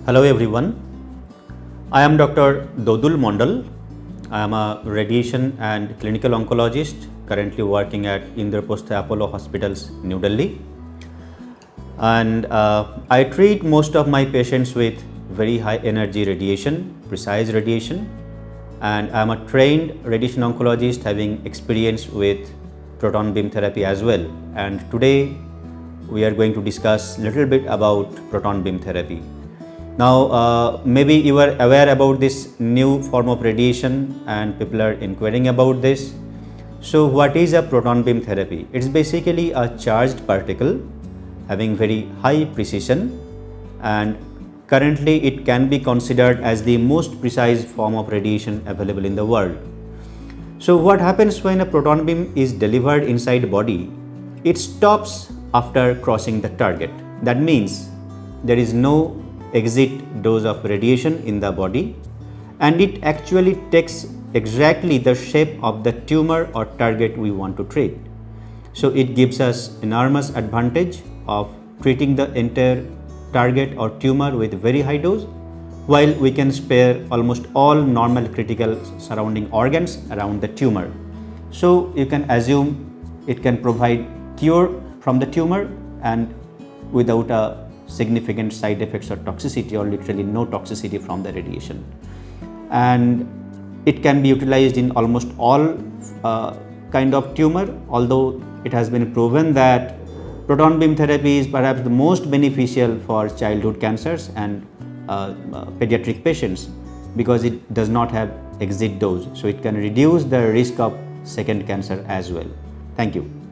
Hello everyone, I am Dr. Dodul Mondal. I am a radiation and clinical oncologist currently working at Indraprastha Apollo Hospitals, New Delhi. And I treat most of my patients with very high energy radiation, precise radiation. And I am a trained radiation oncologist having experience with proton beam therapy as well. And today we are going to discuss a little bit about proton beam therapy. Now, maybe you are aware about this new form of radiation and people are inquiring about this. So what is a proton beam therapy? It's basically a charged particle having very high precision, and currently it can be considered as the most precise form of radiation available in the world. So what happens when a proton beam is delivered inside the body? It stops after crossing the target. That means there is no exit dose of radiation in the body, and it actually takes exactly the shape of the tumor or target we want to treat. So it gives us enormous advantage of treating the entire target or tumor with very high dose, while we can spare almost all normal critical surrounding organs around the tumor. So you can assume it can provide cure from the tumor and without a significant side effects or toxicity, or literally no toxicity from the radiation. And it can be utilized in almost all kind of tumor, although it has been proven that proton beam therapy is perhaps the most beneficial for childhood cancers and pediatric patients, because it does not have exit dose, so it can reduce the risk of second cancer as well. Thank you.